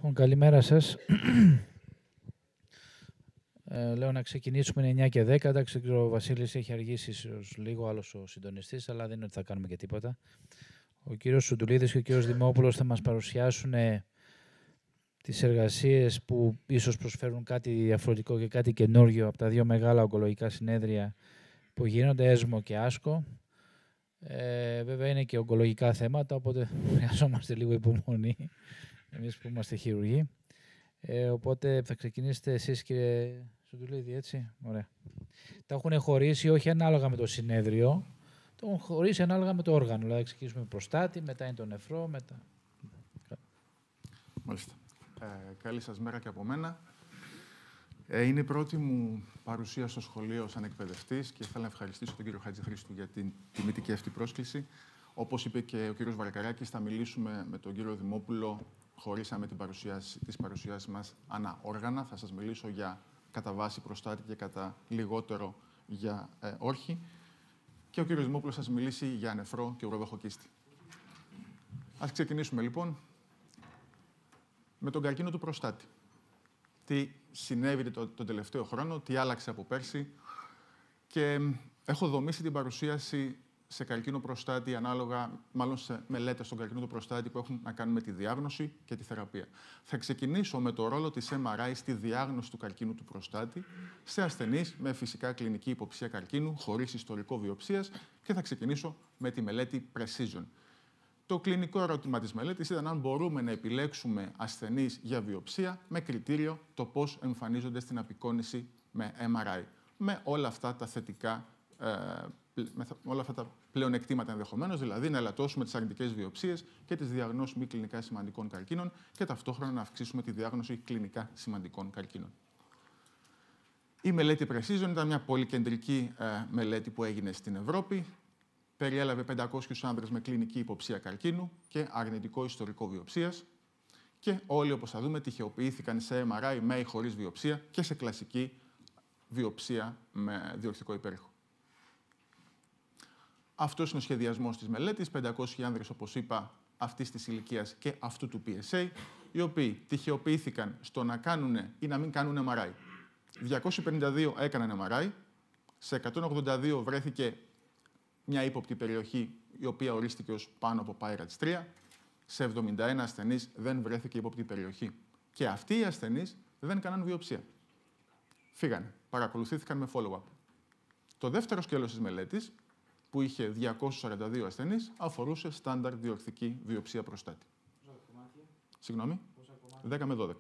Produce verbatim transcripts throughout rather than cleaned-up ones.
Λοιπόν, καλημέρα σας. Ε, λέω να ξεκινήσουμε εννιά και δέκα. Εντάξει, ο Βασίλης έχει αργήσει ίσως λίγο, άλλος ο συντονιστής, αλλά δεν είναι ότι θα κάνουμε και τίποτα. Ο κύριος Σουντουλίδης και ο κύριος Δημόπουλος θα μας παρουσιάσουν ε, τις εργασίες που ίσως προσφέρουν κάτι διαφορετικό και κάτι καινούργιο από τα δύο μεγάλα ογκολογικά συνέδρια που γίνονται, ΕΣΜΟ και ΆΣΚΟ. Ε, βέβαια είναι και ογκολογικά θέματα, οπότε χρειαζόμαστε λίγο υπομονή, εμείς που είμαστε χειρουργοί. Ε, οπότε θα ξεκινήσετε εσείς, κύριε Σουντουλίδη, έτσι. Ωραία. Τα έχουν χωρίσει όχι ανάλογα με το συνέδριο, το έχουν χωρίσει ανάλογα με το όργανο. Δηλαδή, ξεκινήσουμε με προστάτη, μετά είναι το νεφρό, μετά... Μάλιστα. Ε, καλή σας μέρα και από μένα. Ε, είναι η πρώτη μου παρουσία στο σχολείο σαν εκπαιδευτής και θέλω να ευχαριστήσω τον κύριο Χατζηχρήστου για την τιμητική αυτή πρόσκληση. Όπως είπε και ο κύριος Βαρκαράκης, θα μιλήσουμε με τον κύριο Δημόπουλο. Χωρίσαμε την παρουσίαση, τις παρουσιάσεις μας ανά όργανα. Θα σας μιλήσω για κατά βάση προστάτη και κατά λιγότερο για ε, όρχη. Και ο κύριος Δημόπουλος θα σας μιλήσει για νεφρό και ουροδοχοκίστη. Ας ξεκινήσουμε λοιπόν με τον καρκίνο του προστάτη. Τι συνέβη το, τον τελευταίο χρόνο, τι άλλαξε από πέρσι. Και έχω δομήσει την παρουσίαση σε καρκίνο προστάτη, ανάλογα, μάλλον σε μελέτες στον καρκίνο του προστάτη που έχουν να κάνουν με τη διάγνωση και τη θεραπεία. Θα ξεκινήσω με το ρόλο της εμ αρ άι στη διάγνωση του καρκίνου του προστάτη σε ασθενείς με φυσικά κλινική υποψία καρκίνου, χωρίς ιστορικό βιοψίας, και θα ξεκινήσω με τη μελέτη Precision. Το κλινικό ερώτημα της μελέτης ήταν αν μπορούμε να επιλέξουμε ασθενείς για βιοψία με κριτήριο το πώς εμφανίζονται στην απεικόνηση με εμ αρ άι. Με όλα αυτά τα θετικά, ε, με όλα αυτά τα πλεονεκτήματα ενδεχομένως, δηλαδή να ελαττώσουμε τις αρνητικές βιοψίες και τις διαγνώσεις μη κλινικά σημαντικών καρκίνων και ταυτόχρονα να αυξήσουμε τη διάγνωση κλινικά σημαντικών καρκίνων. Η μελέτη Precision ήταν μια πολυκεντρική ε, μελέτη που έγινε στην Ευρώπη. Περιέλαβε πεντακόσιους άνδρες με κλινική υποψία καρκίνου και αρνητικό ιστορικό βιοψίας και όλοι, όπως θα δούμε, τυχεοποιήθηκαν σε εμ αρ άι με ή χωρίς βιοψία και σε κλασική βιοψία με διορθικό υπέρηχο. Αυτός είναι ο σχεδιασμός της μελέτης. πεντακόσιοι άνδρες, όπως είπα, αυτής της ηλικίας και αυτού του πι ες έι, οι οποίοι τυχεοποιήθηκαν στο να κάνουν ή να μην κάνουν εμ αρ άι. διακόσιοι πενήντα δύο έκαναν εμ αρ άι, σε εκατόν ογδόντα δύο βρέθηκε μια ύποπτη περιοχή, η οποία ορίστηκε ως πάνω από πάιρατς τρία. Σε εβδομήντα ένα ασθενείς δεν βρέθηκε ύποπτη περιοχή. Και αυτοί οι ασθενείς δεν έκαναν βιοψία. Φύγανε, παρακολουθήθηκαν με follow-up. Το δεύτερο σκέλος της μελέτης, που είχε διακόσιους σαράντα δύο ασθενείς, αφορούσε στάνταρ διορθική βιοψία προστάτη. Πόσα κομμάτια? Συγγνώμη? Πόσα κομμάτια? δέκα με δώδεκα.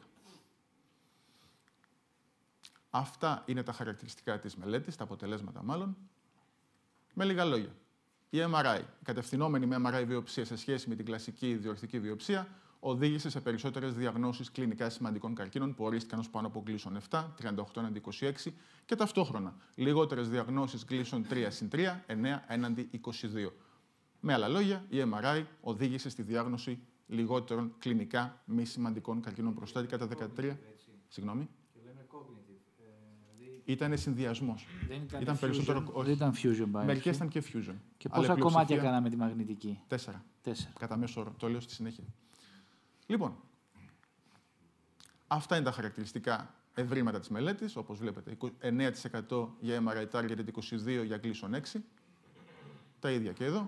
Αυτά είναι τα χαρακτηριστικά της μελέτης, τα αποτελέσματα μάλλον. Με λίγα λόγια, η εμ αρ άι, η κατευθυνόμενη με εμ αρ άι βιοψία σε σχέση με την κλασική διορθική βιοψία, οδήγησε σε περισσότερες διαγνώσεις κλινικά σημαντικών καρκίνων που ορίστηκαν ως πάνω από Gleason επτά, τριάντα οκτώ έναντι είκοσι έξι, και ταυτόχρονα λιγότερες διαγνώσεις Gleason τρία συν τρία, εννέα έναντι είκοσι δύο. Με άλλα λόγια, η εμ αρ άι οδήγησε στη διάγνωση λιγότερων κλινικά μη σημαντικών καρκίνων προστάτη κατά δεκατρία. Συγγνώμη. Ήταν συνδυασμός. Δεν ήταν, ήταν fusion, περισσότερο. Όχι. Δεν ήταν fusion biopsy. Μερικές ήταν και fusion. Και πόσα κομμάτια κάναμε τη μαγνητική? Τέσσερα. Τέσσερα. Κατά μέσο όρο. Το λέω στη συνέχεια. Λοιπόν, αυτά είναι τα χαρακτηριστικά ευρήματα της μελέτης. Όπως βλέπετε, εννέα τοις εκατό για εμ αρ άι targeted, είκοσι δύο για Gleason έξι. Τα ίδια και εδώ.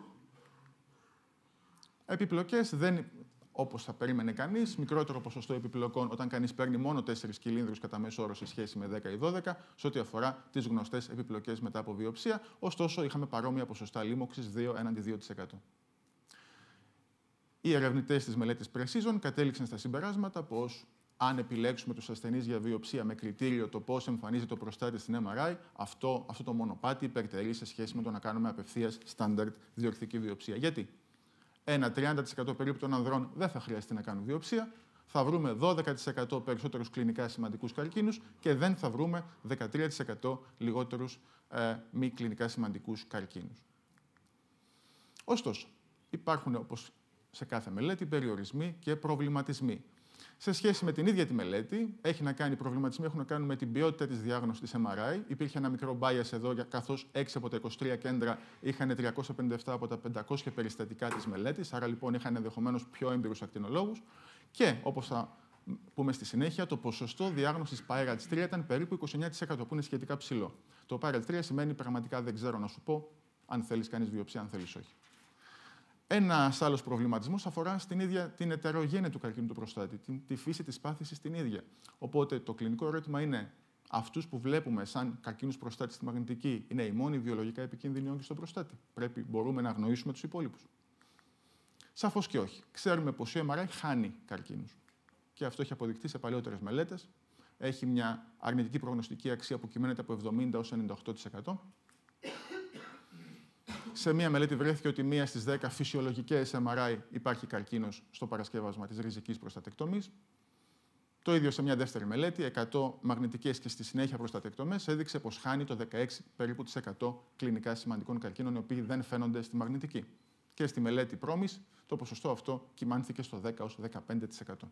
Επιπλοκές δεν. Όπως θα περίμενε κανείς, μικρότερο ποσοστό επιπλοκών όταν κανείς παίρνει μόνο τέσσερις κυλίνδρους κατά μέσο όρο σε σχέση με δέκα ή δώδεκα, σε ό,τι αφορά τις γνωστές επιπλοκές μετά από βιοψία. Ωστόσο, είχαμε παρόμοια ποσοστά λίμωξης δύο έναντι δύο τοις εκατό. Οι ερευνητές της μελέτης Precision κατέληξαν στα συμπεράσματα πως αν επιλέξουμε τους ασθενείς για βιοψία με κριτήριο το πώς εμφανίζεται το προστάτη στην εμ αρ άι, αυτό, αυτό το μονοπάτι υπερτερεί σε σχέση με το να κάνουμε απευθείας standard διορθική βιοψία. Γιατί? Ένα τριάντα τοις εκατό περίπου των ανδρών δεν θα χρειαστεί να κάνουν βιοψία, θα βρούμε δώδεκα τοις εκατό περισσότερους κλινικά σημαντικούς καρκίνους και δεν θα βρούμε δεκατρία τοις εκατό λιγότερους ε, μη κλινικά σημαντικούς καρκίνους. Ωστόσο, υπάρχουν, όπως σε κάθε μελέτη, περιορισμοί και προβληματισμοί. Σε σχέση με την ίδια τη μελέτη, έχει να κάνει, οι προβληματισμοί έχουν να κάνουν με την ποιότητα της διάγνωσης της εμ αρ άι. Υπήρχε ένα μικρό bias εδώ, καθώς έξι από τα είκοσι τρία κέντρα είχαν τριακόσια πενήντα επτά από τα πεντακόσια περιστατικά της μελέτης, άρα λοιπόν είχαν ενδεχομένως πιο έμπειρους ακτινολόγους. Και, όπως θα πούμε στη συνέχεια, το ποσοστό διάγνωσης Pirates τρία ήταν περίπου είκοσι εννέα τοις εκατό, που είναι σχετικά ψηλό. Το Pirates τρία σημαίνει πραγματικά δεν ξέρω να σου πω, αν θέλεις κάνεις βιοψία, αν θέλεις όχι. Ένας άλλος προβληματισμός αφορά στην ίδια την ετερογένεια του καρκίνου του προστάτη, την, τη φύση της πάθησης την ίδια. Οπότε το κλινικό ερώτημα είναι, αυτούς που βλέπουμε σαν καρκίνους προστάτη στη μαγνητική είναι οι μόνοι βιολογικά επικίνδυνοι όγκοι στον προστάτη? Πρέπει, μπορούμε να αγνοήσουμε τους υπόλοιπους? Σαφώς και όχι. Ξέρουμε πως ο εμ αρ άι χάνει καρκίνους. Και αυτό έχει αποδειχθεί σε παλαιότερες μελέτες. Έχει μια αρνητική προγνωστική αξία που κυμαίνεται από εβδομήντα έως ενενήντα οκτώ τοις εκατό. Σε μία μελέτη βρέθηκε ότι μία στις δέκα φυσιολογικές εμ αρ άι υπάρχει καρκίνος στο παρασκεύασμα της ριζικής προστατεκτομής. Το ίδιο σε μια δεύτερη μελέτη, εκατό μαγνητικές και στη συνέχεια προστατεκτομές, έδειξε πως χάνει το δεκαέξι περίπου τοις εκατό κλινικά σημαντικών καρκίνων, οι οποίοι δεν φαίνονται στη μαγνητική. Και στη μελέτη πρόμης, το ποσοστό αυτό κυμάνθηκε στο δέκα έως δεκαπέντε τοις εκατό.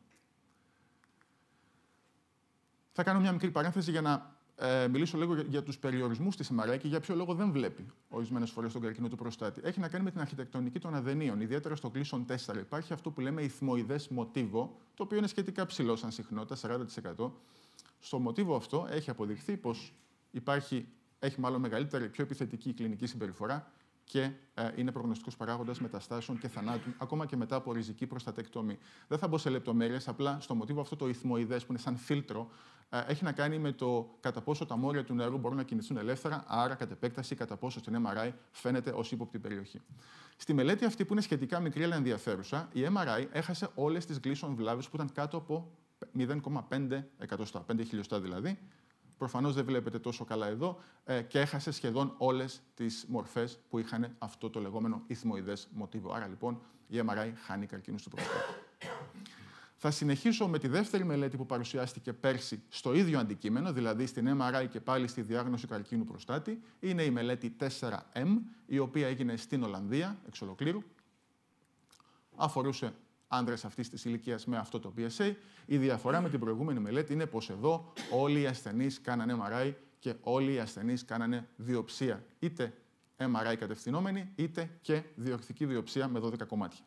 Θα κάνω μια μικρή παρένθεση για να ε, μιλήσω λίγο για, για τους περιορισμούς της εμ αρ άι και για ποιο λόγο δεν βλέπει ορισμένες φορές τον καρκίνο του προστάτη. Έχει να κάνει με την αρχιτεκτονική των αδενείων. Ιδιαίτερα στο Gleason τέσσερα υπάρχει αυτό που λέμε ηθμοειδές μοτίβο, το οποίο είναι σχετικά ψηλό σαν συχνότητα, σαράντα τοις εκατό. Στο μοτίβο αυτό έχει αποδειχθεί πως υπάρχει, έχει μάλλον μεγαλύτερη, πιο επιθετική κλινική συμπεριφορά και ε, είναι προγνωστικός παράγοντας μεταστάσεων και θανάτου, ακόμα και μετά από ριζική προστατεκτόμη. Δεν θα μπω σε λεπτομέρειες, απλά στο μοτίβο αυτό το ηθμοειδές, που είναι σαν φίλτρο, ε, έχει να κάνει με το κατά πόσο τα μόρια του νερού μπορούν να κινηθούν ελεύθερα, άρα κατ' επέκταση κατά πόσο στην εμ αρ άι φαίνεται ως ύποπτη περιοχή. Στη μελέτη αυτή, που είναι σχετικά μικρή αλλά ενδιαφέρουσα, η εμ αρ άι έχασε όλες τις Gleason βλάβες που ήταν κάτω από μηδέν κόμμα πέντε εκατοστά, πέντε χιλιοστά δηλαδή. Προφανώς δεν βλέπετε τόσο καλά εδώ ε, και έχασε σχεδόν όλες τις μορφές που είχαν αυτό το λεγόμενο ηθμοειδές μοτίβο. Άρα λοιπόν η εμ αρ άι χάνει καρκίνους του προστάτη. Θα συνεχίσω με τη δεύτερη μελέτη που παρουσιάστηκε πέρσι στο ίδιο αντικείμενο, δηλαδή στην εμ αρ άι και πάλι στη διάγνωση καρκίνου προστάτη. Είναι η μελέτη τέσσερα εμ, η οποία έγινε στην Ολλανδία εξ ολοκλήρου. Αφορούσε άνδρες αυτής της ηλικίας με αυτό το πι ες έι. Η διαφορά με την προηγούμενη μελέτη είναι πως εδώ όλοι οι ασθενείς κάνανε εμ αρ άι και όλοι οι ασθενείς κάνανε βιοψία. Είτε εμ αρ άι κατευθυνόμενη, είτε και διορθική βιοψία με δώδεκα κομμάτια.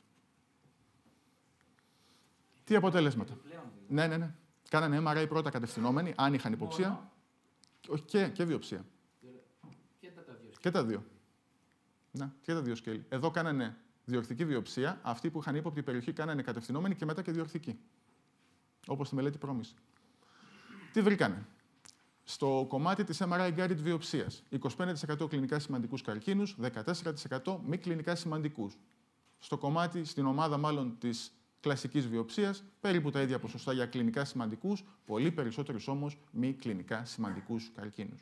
Τι αποτελέσματα? Ναι, ναι, ναι. Κάνανε εμ αρ άι πρώτα κατευθυνόμενη, αν είχαν υποψία. Όχι, και, και βιοψία. Και τα δύο. Και τα δύο. Να, και τα δύο σκέλη. Εδώ κάνανε διορθική βιοψία. Αυτοί που είχαν ύποπτη περιοχή κάνανε κατευθυνόμενη και μετά και διορθική. Όπως στη μελέτη πρόμηση. Τι βρήκανε? Στο κομμάτι της εμ αρ άι guided βιοψίας, είκοσι πέντε τοις εκατό κλινικά σημαντικούς καρκίνους, δεκατέσσερα τοις εκατό μη κλινικά σημαντικούς. Στο κομμάτι, στην ομάδα μάλλον της κλασικής βιοψίας, περίπου τα ίδια ποσοστά για κλινικά σημαντικούς, πολύ περισσότερους όμως μη κλινικά σημαντικούς καρκίνους.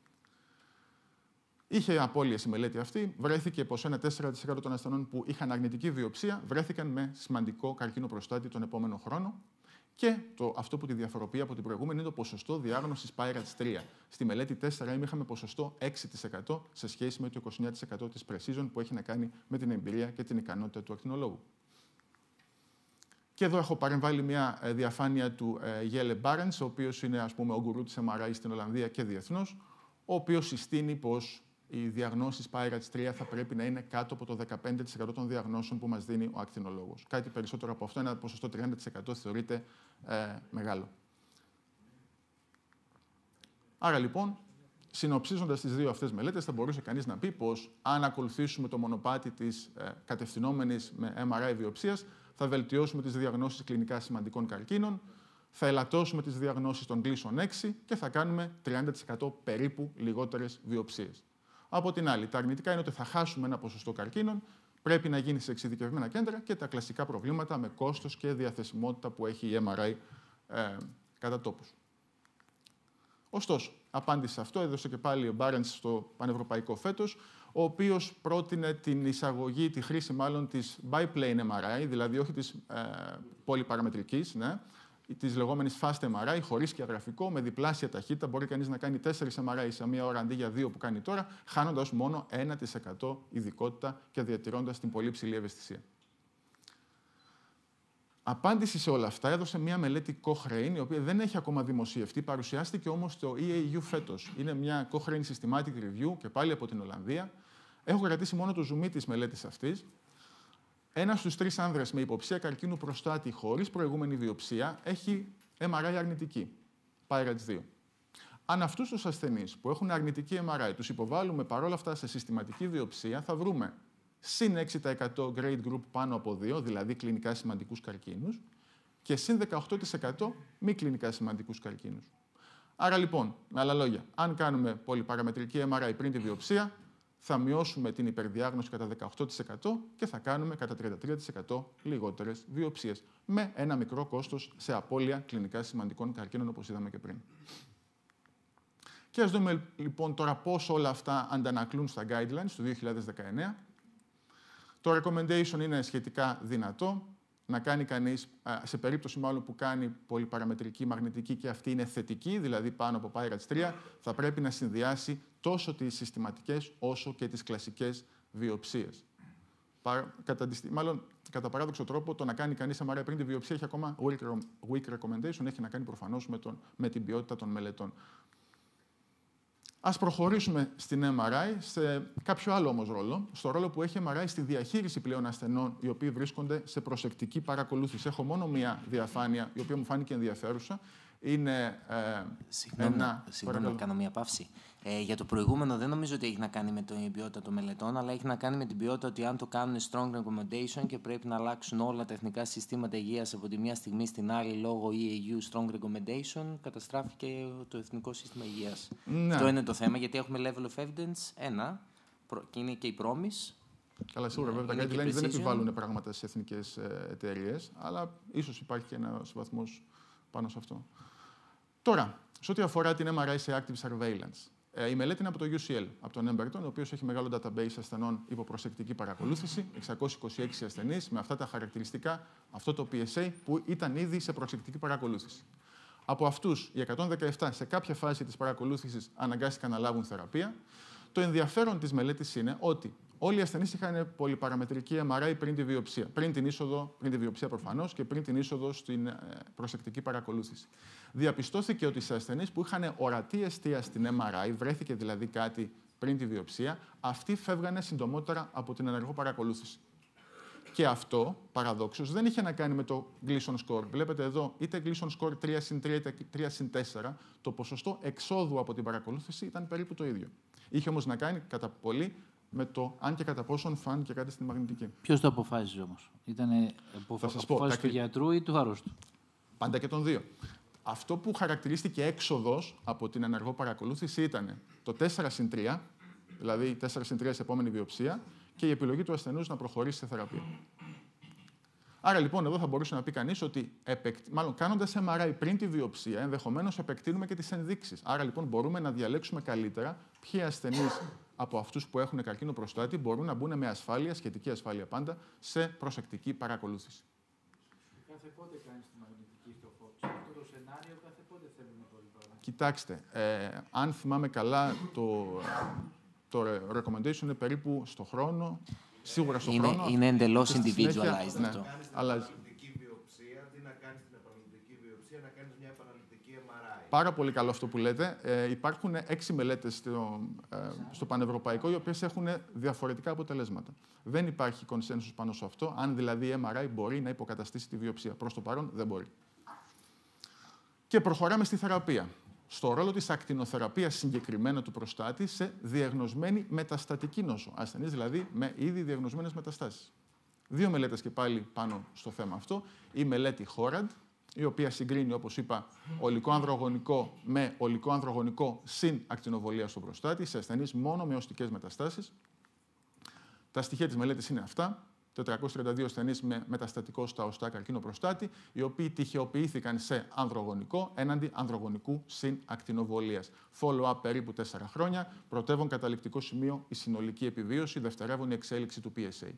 Είχε απώλειες η μελέτη αυτή. Βρέθηκε πως ένα τέσσερα τοις εκατό των ασθενών που είχαν αρνητική βιοψία βρέθηκαν με σημαντικό καρκίνο προστάτη τον επόμενο χρόνο. Και το, αυτό που τη διαφοροποιεί από την προηγούμενη είναι το ποσοστό διάγνωσης Pirates τρία. Στη μελέτη τέσσερα εμ είχαμε ποσοστό έξι τοις εκατό σε σχέση με το είκοσι εννέα τοις εκατό της Precision, που έχει να κάνει με την εμπειρία και την ικανότητα του ακτινολόγου. Και εδώ έχω παρεμβάλει μια διαφάνεια του Γέλε Μπάρενς, ο οποίος είναι, ας πούμε, ο γκουρού της εμ αρ άι στην Ολλανδία και διεθνώς, ο οποίος συστήνει πως οι διαγνώσεις Pirates τρία θα πρέπει να είναι κάτω από το δεκαπέντε τοις εκατό των διαγνώσεων που μας δίνει ο ακτινολόγος. Κάτι περισσότερο από αυτό, ένα ποσοστό τριάντα τοις εκατό θεωρείται ε, μεγάλο. Άρα λοιπόν, συνοψίζοντας τις δύο αυτές μελέτες, θα μπορούσε κανείς να πει πως αν ακολουθήσουμε το μονοπάτι της ε, κατευθυνόμενης με εμ αρ άι βιοψίας, θα βελτιώσουμε τις διαγνώσεις κλινικά σημαντικών καρκίνων, θα ελαττώσουμε τις διαγνώσεις των Gleason έξι και θα κάνουμε τριάντα τοις εκατό περίπου λιγότερες βιοψίες. Από την άλλη, τα αρνητικά είναι ότι θα χάσουμε ένα ποσοστό καρκίνων, πρέπει να γίνει σε εξειδικευμένα κέντρα και τα κλασικά προβλήματα με κόστος και διαθεσιμότητα που έχει η εμ αρ άι ε, κατά τόπους. Ωστόσο, απάντηση σε αυτό έδωσε και πάλι ο Μπάρενς στο πανευρωπαϊκό φέτος, ο οποίος πρότεινε την εισαγωγή, τη χρήση μάλλον της biplane εμ αρ άι, δηλαδή όχι της ε, πολυπαραμετρικής, ναι, της λεγόμενης fast εμ αρ άι, χωρίς σκιαγραφικό, με διπλάσια ταχύτητα. Μπορεί κανείς να κάνει τέσσερις εμ αρ άι σε μία ώρα αντί για δύο που κάνει τώρα, χάνοντας μόνο ένα τοις εκατό ειδικότητα και διατηρώντας την πολύ ψηλή ευαισθησία. Απάντηση σε όλα αυτά έδωσε μία μελέτη Cochrane, η οποία δεν έχει ακόμα δημοσιευτεί, παρουσιάστηκε όμως στο ι έι γιου φέτος. Είναι μια Cochrane Systematic Review και πάλι από την Ολλανδία. Έχω κρατήσει μόνο το zoom της μελέτης αυτής. ένας στους τρεις άνδρες με υποψία καρκίνου προστάτη χωρίς προηγούμενη βιοψία έχει εμ αρ άι αρνητική, πάιρετς δύο. Αν αυτούς τους ασθενείς που έχουν αρνητική εμ αρ άι τους υποβάλλουμε παρόλα αυτά σε συστηματική βιοψία, θα βρούμε συν έξι τοις εκατό grade group πάνω από δύο, δηλαδή κλινικά σημαντικούς καρκίνους, και συν δεκαοκτώ τοις εκατό μη κλινικά σημαντικούς καρκίνους. Άρα λοιπόν, με άλλα λόγια, αν κάνουμε πολυπαραμετρική εμ αρ άι πριν τη βιοψία, θα μειώσουμε την υπερδιάγνωση κατά δεκαοκτώ τοις εκατό και θα κάνουμε κατά τριάντα τρία τοις εκατό λιγότερες βιοψίες, με ένα μικρό κόστος σε απώλεια κλινικά σημαντικών καρκίνων, όπως είδαμε και πριν. Και ας δούμε λοιπόν τώρα πώς όλα αυτά αντανακλούν στα guidelines του δύο χιλιάδες δεκαεννέα. Το recommendation είναι σχετικά δυνατό. Να κάνει κανείς, σε περίπτωση μάλλον που κάνει πολυπαραμετρική μαγνητική και αυτή είναι θετική, δηλαδή πάνω από πάιρετς τρία, θα πρέπει να συνδυάσει τόσο τις συστηματικές όσο και τις κλασικές βιοψίες. Κατά, μάλλον, κατά παράδοξο τρόπο, το να κάνει κανείς εμ αρ άι πριν τη βιοψία έχει ακόμα weak recommendation, έχει να κάνει προφανώς με, τον, με την ποιότητα των μελετών. Ας προχωρήσουμε στην εμ αρ άι σε κάποιο άλλο όμως ρόλο, στο ρόλο που έχει εμ αρ άι στη διαχείριση πλέον ασθενών οι οποίοι βρίσκονται σε προσεκτική παρακολούθηση. Έχω μόνο μία διαφάνεια, η οποία μου φάνηκε ενδιαφέρουσα. Είναι ε, Συγγνώμη, ένα... συγγνώμη να κάνω μία παύση. Ε, για το προηγούμενο δεν νομίζω ότι έχει να κάνει με την ποιότητα των μελετών, αλλά έχει να κάνει με την ποιότητα ότι αν το κάνουν strong recommendation και πρέπει να αλλάξουν όλα τα εθνικά συστήματα υγείας από τη μία στιγμή στην άλλη λόγω ι έι γιου strong recommendation, καταστράφηκε το εθνικό σύστημα υγείας. Ναι. Αυτό είναι το θέμα, γιατί έχουμε level of evidence ένα, και είναι και η promise. Καλά, σίγουρα Ναι, βέβαια τα είναι guidelines και δεν precision. επιβάλλουν πράγματα σε εθνικές εταιρείες, αλλά ίσως υπάρχει και ένας βαθμός πάνω σε αυτό. Τώρα, σε ό,τι αφορά την εμ αρ άι σε active surveillance, η μελέτη είναι από το γιου σι ελ, από τον Emberton, ο οποίος έχει μεγάλο database ασθενών υπό προσεκτική παρακολούθηση, εξακόσιοι είκοσι έξι ασθενείς με αυτά τα χαρακτηριστικά, αυτό το πι ες έι που ήταν ήδη σε προσεκτική παρακολούθηση. Από αυτούς, οι εκατόν δεκαεπτά σε κάποια φάση της παρακολούθησης αναγκάστηκαν να λάβουν θεραπεία. Το ενδιαφέρον της μελέτης είναι ότι όλοι οι ασθενείς είχαν πολυπαραμετρική εμ αρ άι πριν τη βιοψία. Πριν την είσοδο, πριν τη βιοψία προφανώς και πριν την είσοδο στην προσεκτική παρακολούθηση. Διαπιστώθηκε ότι σε ασθενείς που είχαν ορατή εστία στην εμ αρ άι, βρέθηκε δηλαδή κάτι πριν τη βιοψία, αυτοί φεύγανε συντομότερα από την ενεργό παρακολούθηση. Και αυτό, παραδόξως, δεν είχε να κάνει με το Gleason score. Βλέπετε εδώ, είτε Gleason score τρία συν τρία είτε τρία συν τέσσερα, το ποσοστό εξόδου από την παρακολούθηση ήταν περίπου το ίδιο. Είχε όμως να κάνει κατά πολύ με το αν και κατά πόσον φάνηκε κάτι στην μαγνητική. Ποιος το αποφάσισε όμως? Ήταν αποφάση του γιατρού ή του αρρώστου? Πάντα και των δύο. Αυτό που χαρακτηρίστηκε έξοδος από την ενεργό παρακολούθηση ήταν το τέσσερα συν τρία, δηλαδή τέσσερα συν τρία σε επόμενη βιοψία, και η επιλογή του ασθενούς να προχωρήσει σε θεραπεία. Άρα λοιπόν, εδώ θα μπορούσε να πει κανείς ότι, μάλλον κάνοντας εμ αρ άι πριν τη βιοψία, ενδεχομένως επεκτείνουμε και τις ενδείξεις. Άρα λοιπόν, μπορούμε να διαλέξουμε καλύτερα ποιοι ασθενείς από αυτούς που έχουν καρκίνο προστάτη μπορούν να μπουν με ασφάλεια, σχετική ασφάλεια πάντα, σε προσεκτική παρακολούθηση. Κάθε πότε κάνεις τη μαγνητική στο φως? Αυτό το σενάριο κάθε πότε θέλουμε πολύ πράγμα? Κοιτάξτε, ε, αν θυμάμαι καλά, το, το recommendation είναι περίπου στο χρόνο. Σίγουρα στο είναι, χρόνο. Είναι εντελώς και στη συνέχεια, individualized ναι, αυτό. Να κάνεις την αλλά... επαναληπτική βιοψία, αντί να κάνεις την επαναληπτική βιοψία, να κάνεις μια επαναληπτική εμ αρ άι. Πάρα πολύ καλό αυτό που λέτε. Ε, υπάρχουν έξι μελέτες στο, ε, στο πανευρωπαϊκό, οι οποίες έχουν διαφορετικά αποτελέσματα. Δεν υπάρχει consensus πάνω σε αυτό, αν δηλαδή η εμ αρ άι μπορεί να υποκαταστήσει τη βιοψία. Προς το παρόν δεν μπορεί. Και προχωράμε στη θεραπεία. Στο ρόλο της ακτινοθεραπείας συγκεκριμένα του προστάτη σε διαγνωσμένη μεταστατική νόσο. Ασθενείς δηλαδή με ήδη διαγνωσμένες μεταστάσεις. Δύο μελέτες και πάλι πάνω στο θέμα αυτό. Η μελέτη χόραντ, η οποία συγκρίνει, όπως είπα, ολικό ανδρογονικό με ολικό ανδρογονικό συν ακτινοβολία στο προστάτη, σε ασθενείς μόνο με οστικές μεταστάσεις. Τα στοιχεία της μελέτης είναι αυτά. τετρακόσιοι τριάντα δύο ασθενείς με μεταστατικό στα οστά καρκίνο προστάτη, οι οποίοι τυχεοποιήθηκαν σε ανδρογονικό έναντι ανδρογονικού συν ακτινοβολίας. Follow-up περίπου τέσσερα χρόνια, πρωτεύον καταληκτικό σημείο η συνολική επιβίωση, δευτερεύον η εξέλιξη του πι ες έι.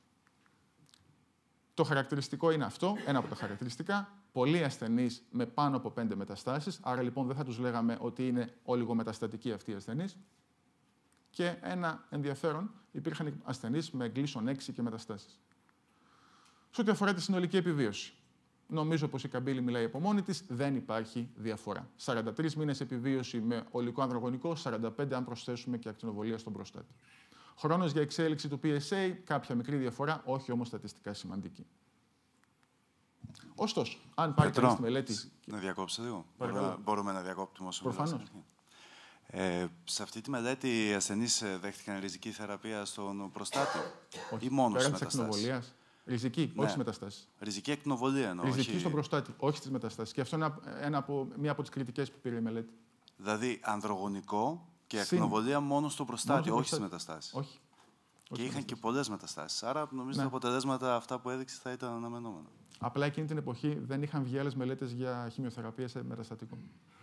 Το χαρακτηριστικό είναι αυτό, ένα από τα χαρακτηριστικά. Πολλοί ασθενείς με πάνω από πέντε μεταστάσεις, άρα λοιπόν δεν θα τους λέγαμε ότι είναι ολιγομεταστατικοί αυτοί οι ασθενείς. Και ένα ενδιαφέρον, υπήρχαν ασθενείς με Gleason έξι και μεταστάσεις. Σε ό,τι αφορά τη συνολική επιβίωση, νομίζω πως η καμπύλη μιλάει από μόνη της, δεν υπάρχει διαφορά. σαράντα τρεις μήνες επιβίωση με ολικό ανδρογονικό, σαράντα πέντε αν προσθέσουμε και ακτινοβολία στον προστάτη. Χρόνος για εξέλιξη του πι ες έι, κάποια μικρή διαφορά, όχι όμως στατιστικά σημαντική. Ωστόσο, αν πάρει κανείς τη μελέτη... Να διακόψω λίγο. Μπορούμε, μπορούμε να διακόπτουμε όσο Προφανώς. Ε, σε αυτή τη μελέτη οι ασθενείς δέχτηκαν ριζική θεραπεία στον προστάτη Όχι. ή μόνο στις Πέραν της μεταστάσεις? ακτινοβολίας. Ριζική, Ναι. όχι στις μεταστάσεις. Ριζική ακτινοβολία εννοώ. Ριζική όχι... στον προστάτη, όχι στις μεταστάσεις. Και αυτό είναι ένα από, μία από τις κριτικές που πήρε η μελέτη. Δηλαδή ανδρογονικό και Συν. ακτινοβολία μόνο στο προστάτη, Μόνο όχι στο στις προστάτη. μεταστάσεις. Όχι. Και όχι είχαν στις και πολλές μεταστάσεις. Άρα νομίζω Ναι. τα αποτελέσματα αυτά που έδειξε θα ήταν αναμενόμενα. Απλά εκείνη την εποχή δεν είχαν βγει άλλες μελέτες για χημειοθεραπεία σε μεταστατικό.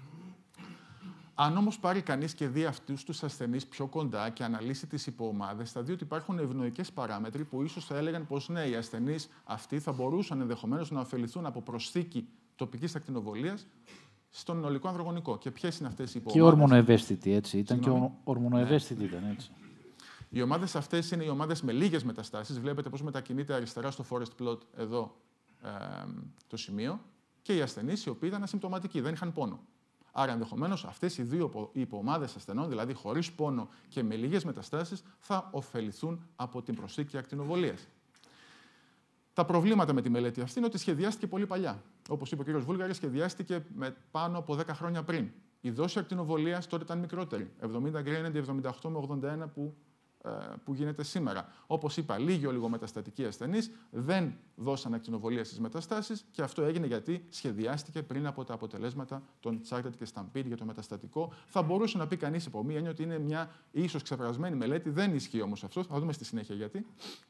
Αν όμως πάρει κανείς και δει αυτούς τους ασθενείς πιο κοντά και αναλύσει τις υποομάδες, θα δει ότι υπάρχουν ευνοϊκές παράμετροι που ίσως θα έλεγαν πως ναι, οι ασθενείς αυτοί θα μπορούσαν ενδεχομένως να ωφεληθούν από προσθήκη τοπικής ακτινοβολίας στον ολικό ανδρογονικό. Και ποιες είναι αυτές οι υποομάδες? Και ορμονοευαίσθητη, έτσι. Ήταν Συγγνώμη. και ορμονοευαίσθητη, ήταν έτσι. Οι ομάδες αυτές είναι οι ομάδες με λίγες μεταστάσεις. Βλέπετε πώς μετακινείται αριστερά στο forest plot εδώ ε, το σημείο. Και οι ασθενείς οι οποίοι ήταν ασυμπτωματικοί, δεν είχαν πόνο. Άρα, ενδεχομένως, αυτές οι δύο υποομάδες ασθενών, δηλαδή χωρίς πόνο και με λίγες μεταστάσεις, θα ωφεληθούν από την προσθήκη ακτινοβολίας. Τα προβλήματα με τη μελέτη αυτή είναι ότι σχεδιάστηκε πολύ παλιά. Όπως είπε ο κ. Βούλγαρης, σχεδιάστηκε με πάνω από δέκα χρόνια πριν. Η δόση ακτινοβολίας τότε ήταν μικρότερη. εβδομήντα γκρέιν έναντι εβδομήντα οκτώ με ογδόντα ένα που, ε, που γίνεται σήμερα. Όπως είπα, λίγοι ολιγομεταστατικοί ασθενείς δεν δώσαν ακτινοβολία στις μεταστάσεις και αυτό έγινε γιατί σχεδιάστηκε πριν από τα αποτελέσματα των Charted και Stampede για το μεταστατικό. Θα μπορούσε να πει κανείς υπό μία έννοια ότι είναι μια ίσως ξεπερασμένη μελέτη. Δεν ισχύει όμως αυτό. Θα δούμε στη συνέχεια γιατί.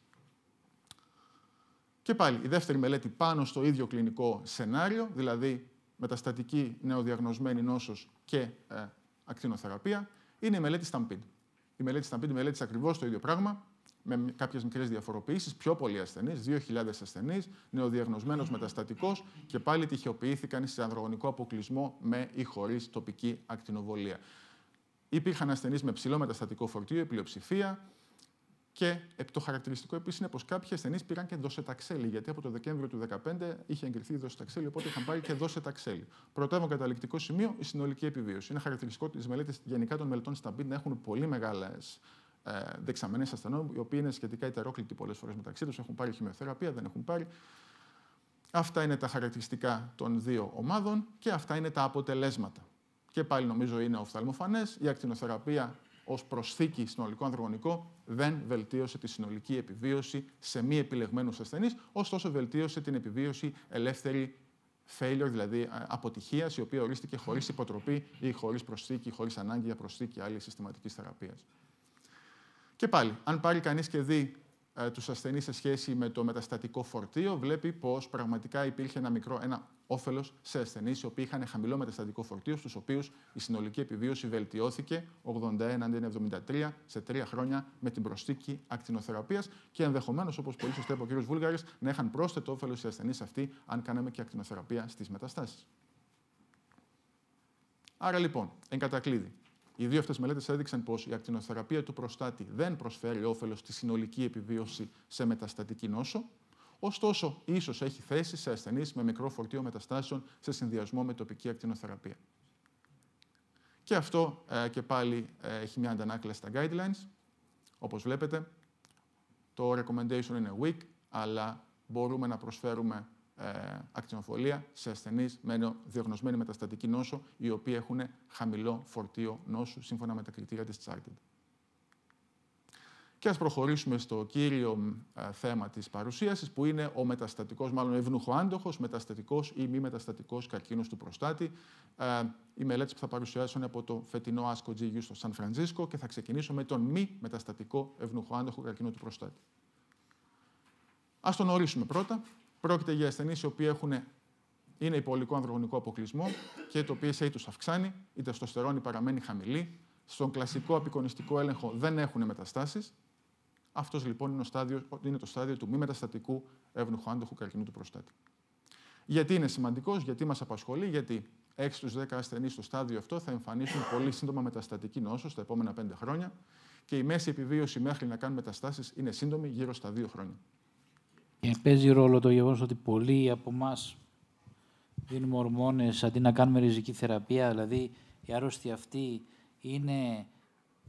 Και πάλι, η δεύτερη μελέτη πάνω στο ίδιο κλινικό σενάριο, δηλαδή μεταστατική νεοδιαγνωσμένη νόσος και ε, ακτινοθεραπεία, είναι η μελέτη Stampede. Η μελέτη Stampede μελέτησε ακριβώς το ίδιο πράγμα, με κάποιες μικρές διαφοροποιήσεις, πιο πολλοί ασθενείς, δύο χιλιάδες ασθενείς, νεοδιαγνωσμένος μεταστατικός και πάλι τυχεοποιήθηκαν σε ανδρογονικό αποκλεισμό με ή χωρίς τοπική ακτινοβολία. Υπήρχαν ασθενείς με ψηλό μεταστατικό φορτίο, η πλειοψηφία. Και το χαρακτηριστικό επίσης είναι πως κάποιοι ασθενείς πήραν και δοσεταξέλη, γιατί από το Δεκέμβριο του δύο χιλιάδες δεκαπέντε είχε εγκριθεί η δοσεταξέλη, οπότε είχαν πάρει και δοσεταξέλη. Πρωτεύον καταληκτικό σημείο, η συνολική επιβίωση. Είναι χαρακτηριστικό της μελέτης γενικά των μελετών Stampede να έχουν πολύ μεγάλες ε, δεξαμενές ασθενών, οι οποίοι είναι σχετικά ιτερόκλητοι πολλές φορές μεταξύ τους, έχουν πάρει χημειοθεραπεία, δεν έχουν πάρει. Αυτά είναι τα χαρακτηριστικά των δύο ομάδων και αυτά είναι τα αποτελέσματα. Και πάλι νομίζω είναι οφθαλμοφανές. Η ακτινοθεραπεία ως προσθήκη συνολικό ανδρογονικό δεν βελτίωσε τη συνολική επιβίωση σε μη επιλεγμένους ασθενείς, ωστόσο βελτίωσε την επιβίωση ελεύθερη failure, δηλαδή αποτυχίας, η οποία ορίστηκε χωρίς υποτροπή ή χωρίς προσθήκη, χωρίς ανάγκη για προσθήκη άλλης συστηματικής θεραπείας. Και πάλι, αν πάρει κανείς και δει ε, τους ασθενείς σε σχέση με το μεταστατικό φορτίο, βλέπει πως πραγματικά υπήρχε ένα μικρό ένα όφελος σε ασθενείς οι οποίοι είχαν χαμηλό μεταστατικό φορτίο, στους οποίους η συνολική επιβίωση βελτιώθηκε ογδόντα ένα αντί εβδομήντα τρία σε τρία χρόνια με την προσθήκη ακτινοθεραπείας και ενδεχομένως, όπως πολύ σωστά είπε ο κ. Βούλγαρης, να είχαν πρόσθετο όφελος οι ασθενείς αυτοί αν κάναμε και ακτινοθεραπεία στις μεταστάσεις. Άρα λοιπόν, εν κατακλείδη, οι δύο αυτές μελέτες έδειξαν πως η ακτινοθεραπεία του προστάτη δεν προσφέρει όφελος στη συνολική επιβίωση σε μεταστατική νόσο. Ωστόσο, ίσως έχει θέση σε ασθενείς με μικρό φορτίο μεταστάσεων σε συνδυασμό με τοπική ακτινοθεραπεία. Και αυτό ε, και πάλι ε, έχει μια αντανάκλαση στα guidelines. Όπως βλέπετε, το recommendation είναι weak, αλλά μπορούμε να προσφέρουμε ε, ακτινοβολία σε ασθενείς με διαγνωσμένη μεταστατική νόσο, οι οποίοι έχουν χαμηλό φορτίο νόσου, σύμφωνα με τα κριτήρια της Charted. Και ας προχωρήσουμε στο κύριο ε, θέμα της παρουσίασης, που είναι ο μεταστατικός, μάλλον ευνοχοάντοχος, μεταστατικός ή μη μεταστατικός καρκίνος του προστάτη. Ε, οι μελέτες που θα παρουσιάσω είναι από το φετινό άσκο τζι γιου στο Σαν Φραντζίσκο και θα ξεκινήσω με τον μη μεταστατικό ευνοχοάντοχο καρκίνο του προστάτη. Ας τον ορίσουμε πρώτα. Πρόκειται για ασθενείς οι οποίοι έχουν, είναι υπολικό ανδρογονικό αποκλεισμό και το πι ες έι τους αυξάνει, η τεστοστερόνη παραμένει χαμηλή. Στον κλασικό απεικονιστικό έλεγχο δεν έχουν μεταστάσεις. Αυτός λοιπόν είναι, στάδιο, είναι το στάδιο του μη μεταστατικού ευνοχοάντοχου καρκίνου του προστάτη. Γιατί είναι σημαντικός, γιατί μας απασχολεί, γιατί έξι στους δέκα ασθενείς στο στάδιο αυτό θα εμφανίσουν πολύ σύντομα μεταστατική νόσο στα επόμενα πέντε χρόνια και η μέση επιβίωση μέχρι να κάνουν μεταστάσεις είναι σύντομη, γύρω στα δύο χρόνια. Και παίζει ρόλο το γεγονός ότι πολλοί από εμάς δίνουμε ορμόνες αντί να κάνουμε ριζική θεραπεία, δηλαδή η άρρωστη αυτή είναι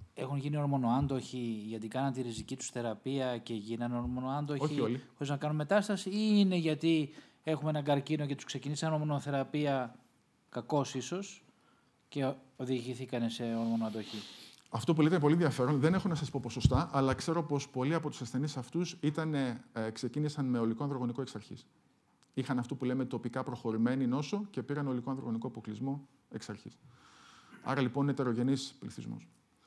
έχουν γίνει ορμονοάντοχοι γιατί κάναν τη ριζική τους θεραπεία και γίνανε ορμονοάντοχοι χωρίς να κάνουν μετάσταση, ή είναι γιατί έχουμε έναν καρκίνο και τους ξεκινήσαν ορμονοθεραπεία κακώς ίσως και οδηγηθήκανε σε ορμονοαντοχή? Αυτό που λέτε είναι πολύ ενδιαφέρον. Δεν έχω να σας πω ποσοστά, αλλά ξέρω πως πολλοί από τους ασθενείς αυτούς ήταν, ε, ξεκίνησαν με ολικό ανδρογονικό εξ αρχής. Είχαν αυτό που λέμε τοπικά προχωρημένη νόσο και πήραν ολικό ανδρογονικό αποκλεισμό εξ αρχής. Άρα λοιπόν είναι ετερογενής πληθυσμός.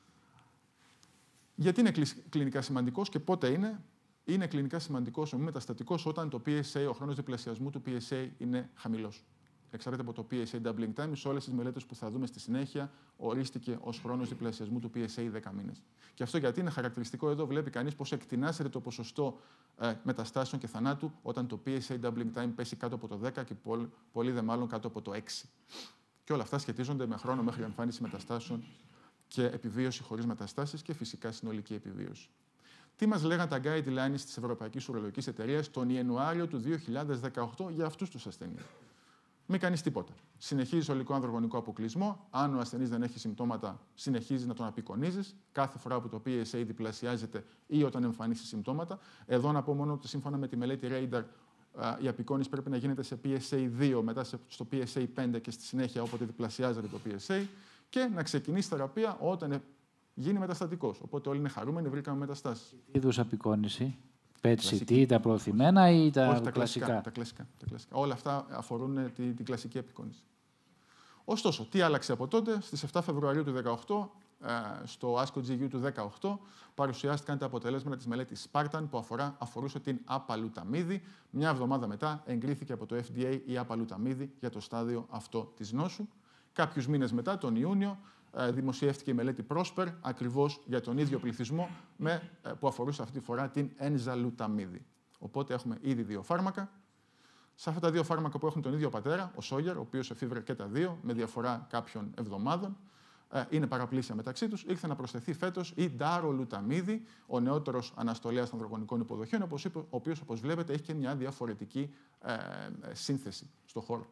Γιατί είναι κλινικά σημαντικός και πότε είναι? Είναι κλινικά σημαντικός ο μη μεταστατικός όταν το πι ες έι, ο χρόνος διπλασιασμού του πι ες έι είναι χαμηλός. Εξαρτάται από το πι ες έι doubling time. Σε όλες τις μελέτες που θα δούμε στη συνέχεια, ορίστηκε ως χρόνος διπλασιασμού του πι ες έι δέκα μήνες. Και αυτό γιατί είναι χαρακτηριστικό, εδώ βλέπει κανείς πως εκτινάσεται το ποσοστό ε, μεταστάσεων και θανάτου όταν το πι ες έι doubling time πέσει κάτω από το δέκα και πολύ, πολύ δε μάλλον κάτω από το έξι. Και όλα αυτά σχετίζονται με χρόνο μέχρι εμφάνιση μεταστάσεων και επιβίωση χωρίς μεταστάσεις και φυσικά συνολική επιβίωση. Τι μας λέγαν τα guidelines της Ευρωπαϊκής Ουρολογικής Εταιρείας τον Ιανουάριο του δύο χιλιάδες δεκαοκτώ για αυτούς τους ασθενείς? Μην κάνεις τίποτα. Συνεχίζεις ολικό ανδρογονικό αποκλεισμό. Αν ο ασθενής δεν έχει συμπτώματα, συνεχίζεις να τον απεικονίζεις κάθε φορά που το πι ες έι διπλασιάζεται ή όταν εμφανίσει συμπτώματα. Εδώ να πω μόνο ότι σύμφωνα με τη μελέτη Radar, η απεικόνιση πρέπει να γίνεται σε πι ες έι δύο, μετά στο πι ες έι πέντε και στη συνέχεια όποτε διπλασιάζεται το πι ες έι, και να ξεκινήσει θεραπεία όταν γίνει μεταστατικός. Οπότε όλοι είναι χαρούμενοι, βρήκαμε μεταστάσεις. Τι είδους απεικόνιση? πι ι τι σι τι, τα προωθημένα ή τα, Όχι, τα κλασικά? κλασικά, τα κλασικά, τα κλασικά. Όλα αυτά αφορούν την, την κλασική απεικόνιση. Ωστόσο, τι άλλαξε από τότε? Στις επτά Φεβρουαρίου του δύο χιλιάδες δεκαοκτώ, στο ASCO τζι γιου του δύο χιλιάδες δεκαοκτώ, παρουσιάστηκαν τα αποτελέσματα της μελέτης Spartan που αφορά, αφορούσε την απαλουταμίδη. Μια εβδομάδα μετά εγκρίθηκε από το εφ ντι έι η απαλουταμίδη για το στάδιο αυτό της νόσου. Κάποιους μήνες μετά, τον Ιούνιο, δημοσιεύτηκε η μελέτη Prosper, ακριβώς για τον ίδιο πληθυσμό, με, που αφορούσε αυτή τη φορά την ενζαλουταμίδη. Οπότε έχουμε ήδη δύο φάρμακα. Σε αυτά τα δύο φάρμακα που έχουν τον ίδιο πατέρα, ο Σόγερ, ο οποίος εφήβρε και τα δύο, με διαφορά κάποιων εβδομάδων, είναι παραπλήσια μεταξύ τους, ήρθε να προσθεθεί φέτος η νταρολουταμίδη, ο νεότερος αναστολέας ανδρογονικών υποδοχείων, ο οποίος, όπως βλέπετε, έχει και μια διαφορετική ε, σύνθεση στο χώρο.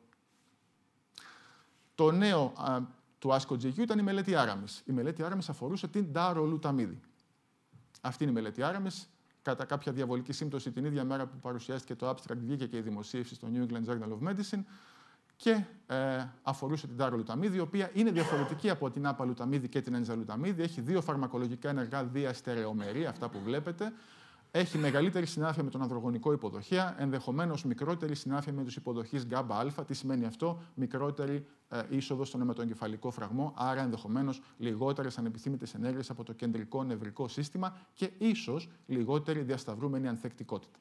Το νέο του ASCO τζι γιου ήταν η μελέτη Aramis. Η μελέτη Aramis αφορούσε την νταρολουταμίδη. Αυτή είναι η μελέτη Aramis. Κατά κάποια διαβολική σύμπτωση, την ίδια μέρα που παρουσιάστηκε το abstract, βγήκε και η δημοσίευση στο New England Journal of Medicine και ε, αφορούσε την νταρολουταμίδη, η οποία είναι διαφορετική από την απαλουταμίδη και την ενζαλουταμίδη. Έχει δύο φαρμακολογικά ενεργά διαστερεομερή, αυτά που βλέπετε. Έχει μεγαλύτερη συνάφεια με τον ανδρογονικό υποδοχέα, ενδεχομένως μικρότερη συνάφεια με τους υποδοχείς ΓΑΜΑ Α. Τι σημαίνει αυτό? Μικρότερη ε, είσοδο στον αιματοεγκεφαλικό φραγμό, άρα ενδεχομένως λιγότερες ανεπιθύμητες ενέργειες από το κεντρικό νευρικό σύστημα και ίσως λιγότερη διασταυρούμενη ανθεκτικότητα.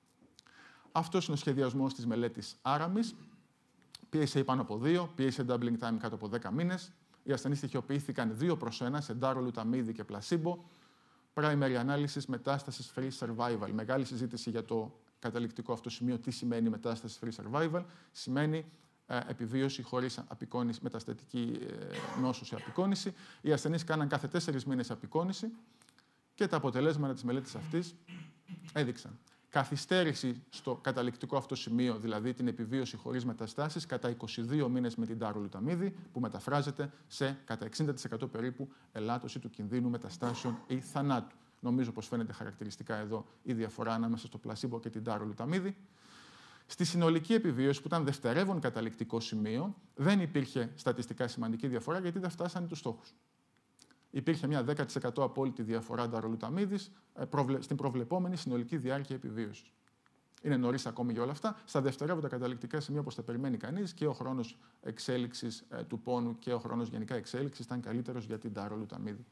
Αυτός είναι ο σχεδιασμός της μελέτης Aramis. πι ες έι πάνω από δύο, πι ες έι doubling time κάτω από δέκα μήνες. Οι ασθενείς στοιχειοποιήθηκαν δύο προς ένα σε νταρολουταμίδη και πλασίμπο. Primary analysis, μετάστασης free survival. Μεγάλη συζήτηση για το καταληκτικό αυτό σημείο. Τι σημαίνει μετάσταση free survival? Σημαίνει ε, επιβίωση χωρίς απεικόνηση, μεταστατική ε, νόσο σε απεικόνηση. Οι ασθενείς κάναν κάθε τέσσερις μήνες απεικόνηση και τα αποτελέσματα της μελέτης αυτής έδειξαν καθυστέρηση στο καταληκτικό αυτό σημείο, δηλαδή την επιβίωση χωρίς μεταστάσεις, κατά είκοσι δύο μήνες με την νταρολουταμίδη, που μεταφράζεται σε κατά εξήντα τοις εκατό περίπου ελάττωση του κινδύνου μεταστάσεων ή θανάτου. Νομίζω πως φαίνεται χαρακτηριστικά εδώ η διαφορά ανάμεσα στο πλασίμπο και την νταρολουταμίδη. Στη συνολική επιβίωση, που ήταν δευτερεύον καταληκτικό σημείο, δεν υπήρχε στατιστικά σημαντική διαφορά, γιατί δεν φτάσανε τους στόχους. Υπήρχε μια δέκα τοις εκατό απόλυτη διαφορά νταρολουταμίδης στην προβλεπόμενη συνολική διάρκεια επιβίωσης. Είναι νωρίς ακόμη για όλα αυτά. Στα δευτερεύοντα καταληκτικά σημεία, όπως τα περιμένει κανείς, και ο χρόνος εξέλιξης του πόνου και ο χρόνος γενικά εξέλιξης ήταν καλύτερος για την νταρολουταμίδη.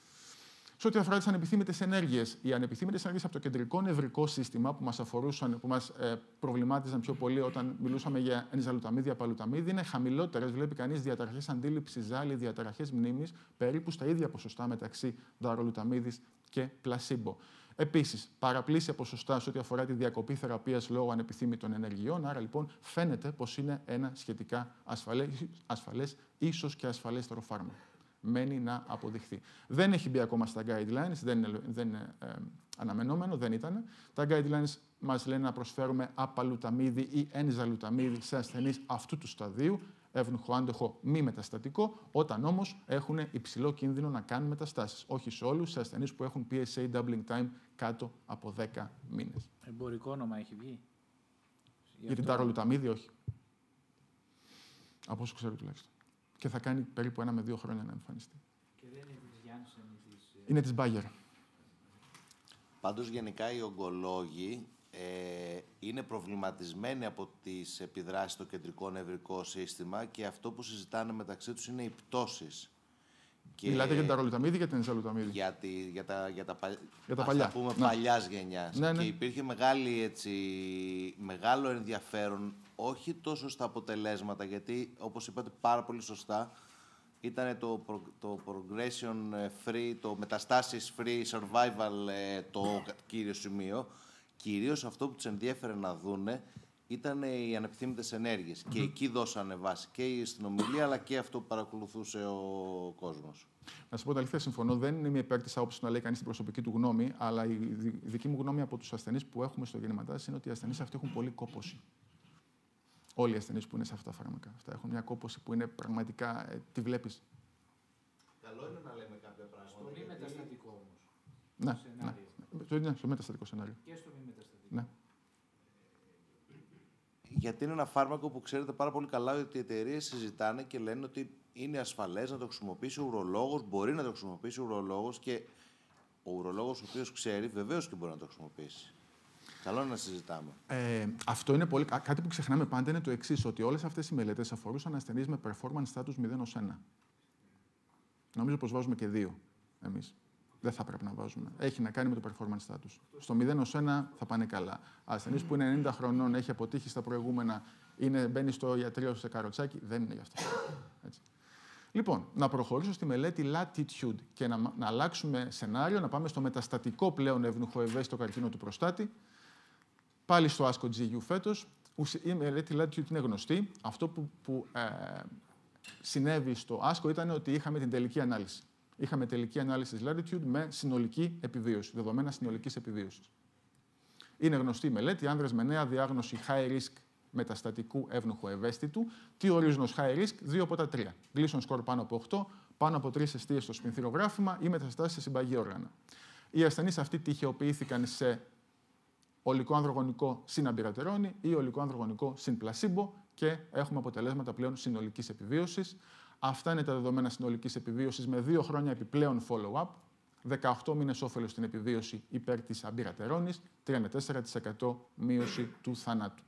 Σε ό,τι αφορά τις ανεπιθύμητες ενέργειες, οι ανεπιθύμητες ενέργειες από το κεντρικό νευρικό σύστημα που μας αφορούσαν, που μας ε, προβλημάτιζαν πιο πολύ όταν μιλούσαμε για ενζαλουταμίδη, απαλουταμίδη, είναι χαμηλότερες. Βλέπει κανείς διαταραχές αντίληψης ζάλη, διαταραχές μνήμης, περίπου στα ίδια ποσοστά μεταξύ νταρολουταμίδης και πλασίμπο. Επίσης, παραπλήσια ποσοστά σε ό,τι αφορά τη διακοπή θεραπείας λόγω ανεπιθύμητων ενεργειών. Άρα, λοιπόν, φαίνεται πως είναι ένα σχετικά ασφαλές, ασφαλές ίσως και ασφαλέστερο φάρμακο. μένει να αποδειχθεί. Δεν έχει μπει ακόμα στα guidelines, δεν είναι, δεν είναι ε, αναμενόμενο, δεν ήταν. Τα guidelines μας λένε να προσφέρουμε απαλουταμίδι ή ενζαλουταμίδι σε ασθενείς αυτού του σταδίου, εύνουχο, άντοχο, μη μεταστατικό, όταν όμως έχουν υψηλό κίνδυνο να κάνουν μεταστάσεις. Όχι σε όλους, σε ασθενείς που έχουν πι ες έι doubling time κάτω από δέκα μήνες. Εμπορικό όνομα έχει βγει. Για την ταρολουταμίδη, όχι. Από όσο ξέρω τουλάχιστον. Και θα κάνει περίπου ένα με δύο χρόνια να εμφανιστεί. Και δεν είναι της Janssen ή της... Είναι της Bayer. Πάντως, γενικά, οι ογκολόγοι ε, είναι προβληματισμένοι από τις επιδράσεις στο κεντρικό νευρικό σύστημα και αυτό που συζητάνε μεταξύ τους είναι οι πτώσεις. Και... Μιλάτε για την ταρολουταμίδη ή για την ενζαλουταμίδη? Για, τη, για τα, για τα, παλ... για τα παλιά. Ας τα πούμε ναι. παλιάς γενιάς. Ναι, ναι. Και υπήρχε μεγάλη, έτσι, μεγάλο ενδιαφέρον, όχι τόσο στα αποτελέσματα, γιατί, όπως είπατε πάρα πολύ σωστά, ήταν το, το progression free, το μεταστάσεις free survival το κύριο σημείο. Κυρίως αυτό που τους ενδιέφερε να δούνε ήταν οι ανεπιθύμητες ενέργειες. Mm-hmm. Και εκεί δώσανε βάση και στην ομιλία, αλλά και αυτό που παρακολουθούσε ο κόσμος. Να σας πω την αλήθεια, συμφωνώ. Δεν είναι μια υπέρ της άποψης να λέει κανείς την προσωπική του γνώμη, αλλά η δική μου γνώμη από τους ασθενείς που έχουμε στο γεννηματάς είναι ότι οι ασθενείς αυτοί έχουν πολύ κόπωση. Όλοι οι ασθενείς που είναι σε αυτά τα φάρμακα. Αυτά έχουν μια κόπωση που είναι πραγματικά. Ε, τη βλέπεις. Καλό είναι να λέμε κάποια πράγματα. Στο μη μεταστατικό όμως. Ναι, ναι, ναι, στο μεταστατικό σενάριο. Και στο μη μεταστατικό. Ναι. Γιατί είναι ένα φάρμακο που ξέρετε πάρα πολύ καλά ότι οι εταιρείες συζητάνε και λένε ότι είναι ασφαλές να το χρησιμοποιήσει ο ουρολόγος, μπορεί να το χρησιμοποιήσει ο ουρολόγος και ο ουρολόγος ο οποίος ξέρει βεβαίως και μπορεί να το χρησιμοποιήσει. Καλό είναι να συζητάμε. Ε, αυτό είναι πολύ. Κάτι που ξεχνάμε πάντα είναι το εξής, ότι όλες αυτές οι μελέτες αφορούσαν ασθενείς με performance status μηδέν ως ένα. Νομίζω πως βάζουμε και δύο εμείς. Δεν θα πρέπει να βάζουμε. Έχει να κάνει με το performance status. Στο μηδέν ως ένα θα πάνε καλά. Ασθενής που είναι ενενήντα χρονών, έχει αποτύχει στα προηγούμενα, είναι, μπαίνει στο ιατρείο σε καροτσάκι, δεν είναι γι' αυτό. Έτσι. Λοιπόν, να προχωρήσω στη μελέτη Latitude και να, να αλλάξουμε σενάριο, να πάμε στο μεταστατικό πλέον εύνουχο ευαίσθητο καρκίνο του προστάτη. Πάλι στο άσκο τζι γιου φέτος. Η μελέτη Latitude είναι γνωστή. Αυτό που, που ε, συνέβη στο άσκο ήταν ότι είχαμε την τελική ανάλυση. Είχαμε τελική ανάλυση της Latitude με συνολική επιβίωση, δεδομένα συνολικής επιβίωσης. Είναι γνωστή η μελέτη, άνδρες με νέα διάγνωση high risk μεταστατικού εύνοχου ευαίσθητου. Τι ορίζουν ως high risk? Δύο από τα τρία. Gleason score πάνω από οκτώ, πάνω από τρεις εστίες στο σπινθυρογράφημα ή μεταστάσεις σε συμπαγή όργανα. Οι ασθενείς αυτοί τυχεοποιήθηκαν σε ολικό ανδρογονικό συν αμπειρατερόνι ή ολικό ανδρογονικό συν πλασίμπο και έχουμε αποτελέσματα πλέον συνολικής επιβίωσης. Αυτά είναι τα δεδομένα συνολικής επιβίωσης με δύο χρόνια επιπλέον follow-up, δεκαοκτώ μήνες όφελος στην επιβίωση υπέρ της αμπειρατερόνης, τριάντα τέσσερα τοις εκατό μείωση του θανάτου.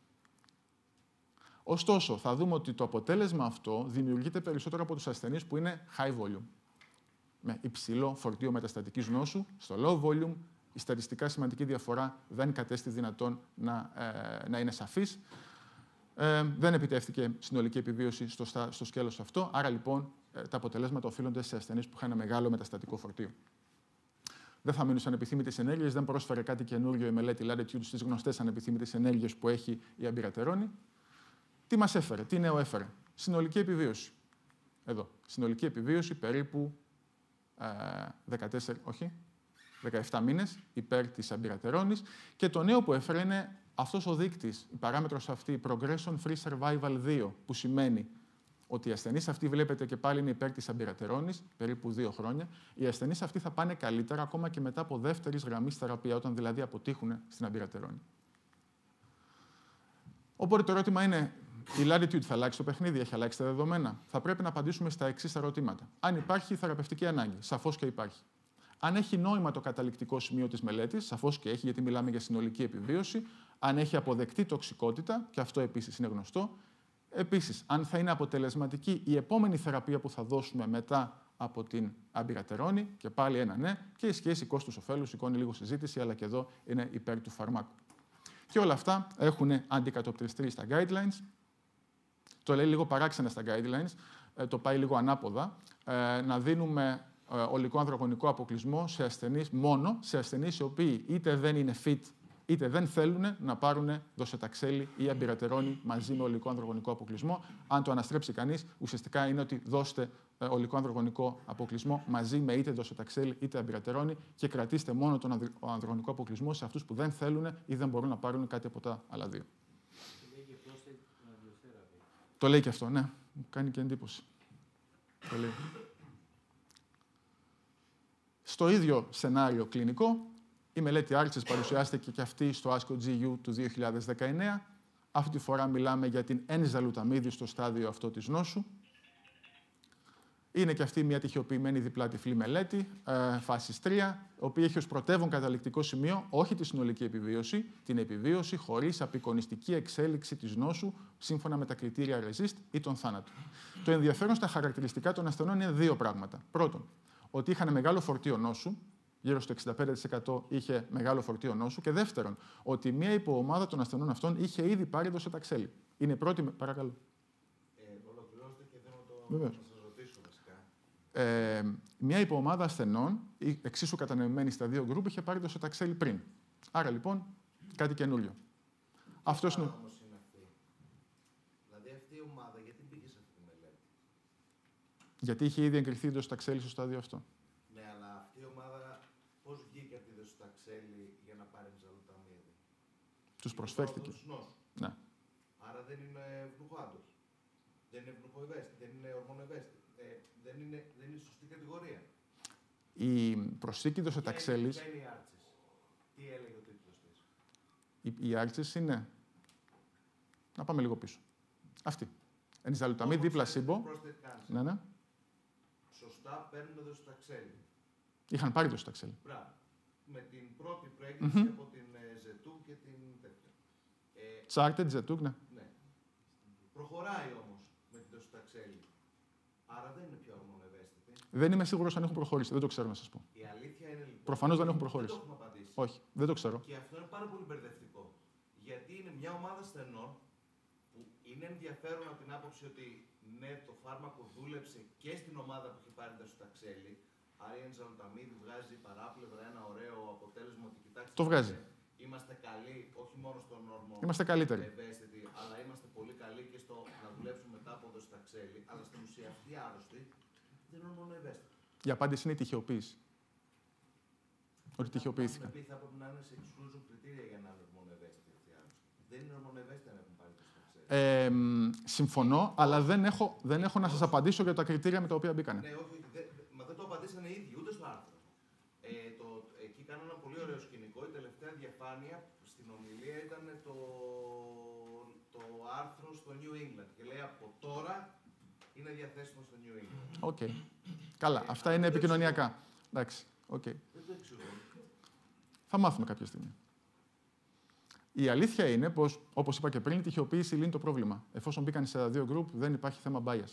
Ωστόσο, θα δούμε ότι το αποτέλεσμα αυτό δημιουργείται περισσότερο από τους ασθενείς που είναι high volume, με υψηλό φορτίο μεταστατικής νόσου. Στο low volume, η στατιστικά σημαντική διαφορά δεν κατέστη δυνατόν να, ε, να είναι σαφής. Ε, δεν επιτεύχθηκε συνολική επιβίωση στο, στο σκέλος αυτό, άρα λοιπόν ε, τα αποτελέσματα οφείλονται σε ασθενείς που είχαν ένα μεγάλο μεταστατικό φορτίο. Δεν θα μείνουν σε ανεπιθύμητες ενέργειες, δεν πρόσφερε κάτι καινούριο η μελέτη Latitude στις γνωστές ανεπιθύμητες ενέργειες που έχει η αμπειρατερόνη. Τι μας έφερε, τι νέο έφερε? Συνολική επιβίωση. Εδώ. Συνολική επιβίωση περίπου ε, δεκατέσσερα, όχι, δεκαεπτά μήνες υπέρ της αμπειρατερόνης. Και το νέο που έφερε είναι αυτός ο δείκτης, η παράμετρος αυτή, Progression Free Survival δύο, που σημαίνει ότι οι ασθενείς αυτοί, βλέπετε και πάλι, είναι υπέρ της αμπειρατερόνης, περίπου δύο χρόνια. Οι ασθενείς αυτοί θα πάνε καλύτερα ακόμα και μετά από δεύτερης γραμμής θεραπεία, όταν δηλαδή αποτύχουν στην αμπειρατερόνη. Οπότε το ερώτημα είναι, η Latitude θα αλλάξει το παιχνίδι, έχει αλλάξει τα δεδομένα? Θα πρέπει να απαντήσουμε στα εξής ερωτήματα. Αν υπάρχει θεραπευτική ανάγκη, σαφώς και υπάρχει. Αν έχει νόημα το καταληκτικό σημείο της μελέτης, σαφώς και έχει, γιατί μιλάμε για συνολική επιβίωση. Αν έχει αποδεκτή τοξικότητα, και αυτό επίσης είναι γνωστό. Επίσης, αν θα είναι αποτελεσματική η επόμενη θεραπεία που θα δώσουμε μετά από την αμπειρατερόνη, και πάλι ένα ναι, και η σχέση κόστους-οφέλους σηκώνει λίγο συζήτηση, αλλά και εδώ είναι υπέρ του φαρμάκου. Και όλα αυτά έχουν αντικατοπτριστεί στα guidelines. Το λέει λίγο παράξενα στα guidelines, το πάει λίγο ανάποδα. Να δίνουμε ολικό ανδρογονικό αποκλεισμό σε ασθενείς, μόνο σε ασθενείς οι οποίοι είτε δεν είναι fit είτε δεν θέλουν να πάρουν δοσεταξέλη ή αμπειρατερόνη μαζί με ολικό ανδρογονικό αποκλεισμό. Αν το αναστρέψει κανείς, ουσιαστικά είναι ότι δώστε ολικό ανδρογονικό αποκλεισμό μαζί με είτε δοσεταξέλη είτε αμπειρατερόνη και κρατήστε μόνο τον ανδρογονικό αποκλεισμό σε αυτούς που δεν θέλουν ή δεν μπορούν να πάρουν κάτι από τα άλλα δύο. Το λέει και αυτό, ναι. Μου κάνει και εντύπωση. Το λέει. Στο ίδιο σενάριο κλινικό, η μελέτη Arches παρουσιάστηκε και αυτή στο άσκο τζι γιου του δύο χιλιάδες δεκαεννέα. Αυτή τη φορά μιλάμε για την ενζαλουταμίδη στο στάδιο αυτό της νόσου. Είναι και αυτή μια τυχιοποιημένη διπλά τυφλή μελέτη, ε, φάσης τρία, η οποία έχει ως πρωτεύον καταληκτικό σημείο όχι τη συνολική επιβίωση, την επιβίωση χωρίς απεικονιστική εξέλιξη της νόσου, σύμφωνα με τα κριτήρια RESIST ή τον θάνατο. Το ενδιαφέρον στα χαρακτηριστικά των ασθενών είναι δύο πράγματα. Πρώτον, ότι είχαν μεγάλο φορτίο νόσου, γύρω στο εξήντα πέντε τοις εκατό είχε μεγάλο φορτίο νόσου. Και δεύτερον, ότι μία υποομάδα των ασθενών αυτών είχε ήδη πάρει δοσεταξέλη. Είναι η πρώτη. Παρακαλώ. Ε, ολοκληρώστε και θέλω το... να σας ρωτήσω βασικά. Ε, μία υποομάδα ασθενών, εξίσου κατανεμμένη στα δύο γκρουπ, είχε πάρει δοσεταξέλη πριν. Άρα λοιπόν κάτι καινούριο. Αυτός είναι. Όμως είναι αυτή. Δηλαδή αυτή η ομάδα γιατί πήγε σε αυτή τη μελέτη? Γιατί είχε ήδη εγκριθεί η δοσεταξέλη στο στάδιο αυτό. Ναι, αλλά αυτή η ομάδα πώς βγήκε από τη δοσεταξέλη για να πάρει ενζαλουταμίδη? Τους προσφέρθηκε. Ναι. Άρα δεν είναι ευνοχάντος. Δεν είναι ευνοχοευαίσθητη, δεν είναι ορμονοευαίσθητη. Ε, δεν, είναι, δεν είναι σωστή κατηγορία. Η προσθήκη δοσεταξέλης. Ποια είναι η Arches? Τι έλεγε ο τίτλος της? Η, η Arches είναι. Να πάμε λίγο πίσω. Αυτή. Ενζαλουταμίδη πλασίμπο. Ναι, ναι. Σωστά παίρνουν δοσεταξέλη. Είχαν πάρει δοσεταξέλη. Μπράβο. Με την πρώτη προέκριση mm-hmm. από την Ζετούγκ και την τέτοια. Τσάρτετ, Ζετούγκ, ναι. Ναι. Προχωράει όμως με την δοσεταξέλη. Άρα δεν είναι πιο ορμονοευαίσθητη. Δεν είμαι σίγουρος αν έχουν προχωρήσει. Δεν το ξέρω να σας πω. Η αλήθεια είναι λοιπόν. Προφανώς δεν έχουν προχωρήσει. Δεν το έχουμε απαντήσει. Όχι, δεν το ξέρω. Και αυτό είναι πάρα πολύ μπερδευτικό. Γιατί είναι μια ομάδα ασθενών που είναι ενδιαφέρον από την άποψη ότι ναι, το φάρμακο δούλεψε και στην ομάδα που έχει πάρει δοσεταξέλη. Άρα η ενζαλουταμίδη βγάζει παράπλευρα ένα ωραίο αποτέλεσμα ότι κοιτάξτε. Το βγάζει. Είμαστε καλοί, όχι μόνο στον όρμο. Είμαστε καλύτεροι. Ευαίσθητοι, αλλά είμαστε πολύ καλοί και στο να δουλέψουμε μετά από δοσεταξέλη. Αλλά στην ουσία αυτοί οι άρρωστοι δεν είναι μόνο ευαίσθητοι. Η απάντηση είναι η τυχαιοποίηση. Ότι τυχαιοποιήθηκαν. Θα έπρεπε να είναι σε exclusion κριτήρια για να είναι μόνο ευαίσθητοι αυτοί οι άρρωστοι. Δεν είναι μόνο ευαίσθητοι να έχουν πάρει δοσεταξέλη. Ε, συμφωνώ, αλλά δεν έχω, δεν έχω να σας απαντήσω για τα κριτήρια με τα οποία μπήκανε. Ναι, όχι, δε, μα δεν το απαντήσανε οι ίδιοι, ούτε στο άρθρο. Ε, το, εκεί κάνω ένα πολύ ωραίο σκηνικό. Η τελευταία διαφάνεια στην ομιλία ήταν το, το άρθρο στο New England. Και λέει από τώρα είναι διαθέσιμο στο New England. Οκ. Okay. Καλά, ε, αυτά είναι επικοινωνιακά. Εντάξει, okay. Δεν το εξηγώ. Θα μάθουμε κάποια στιγμή. Η αλήθεια είναι πως, όπως είπα και πριν, η τυχαιοποίηση λύνει το πρόβλημα. Εφόσον μπήκαν σε δύο γκρουπ, δεν υπάρχει θέμα bias.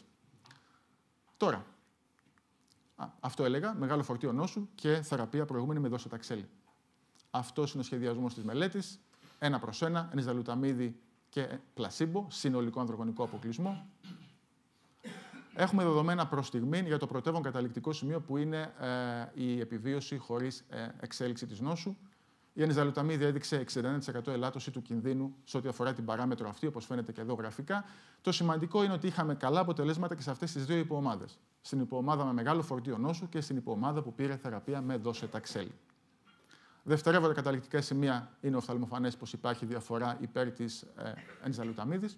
Τώρα, α, αυτό έλεγα, μεγάλο φορτίο νόσου και θεραπεία προηγούμενη με δοσεταξέλη. Αυτός είναι ο σχεδιασμός της μελέτης. Ένα προς ένα, ενζαλουταμίδη και πλασίμπο, συνολικό ανδρογονικό αποκλεισμό. Έχουμε δεδομένα προς στιγμή για το πρωτεύον καταληκτικό σημείο που είναι ε, η επιβίωση χωρίς ε, εξέλιξη της νόσου. Η ενζαλουταμίδη έδειξε εξήντα ένα τοις εκατό ελάττωση του κινδύνου σε ό,τι αφορά την παράμετρο αυτή, όπως φαίνεται και εδώ γραφικά. Το σημαντικό είναι ότι είχαμε καλά αποτελέσματα και σε αυτές τις δύο υποομάδες. Στην υποομάδα με μεγάλο φορτίο νόσου και στην υποομάδα που πήρε θεραπεία με δοσεταξέλη. Δευτερεύοντα καταληκτικά σημεία είναι οφθαλμοφανές πως υπάρχει διαφορά υπέρ της ε, ενζαλουταμίδης.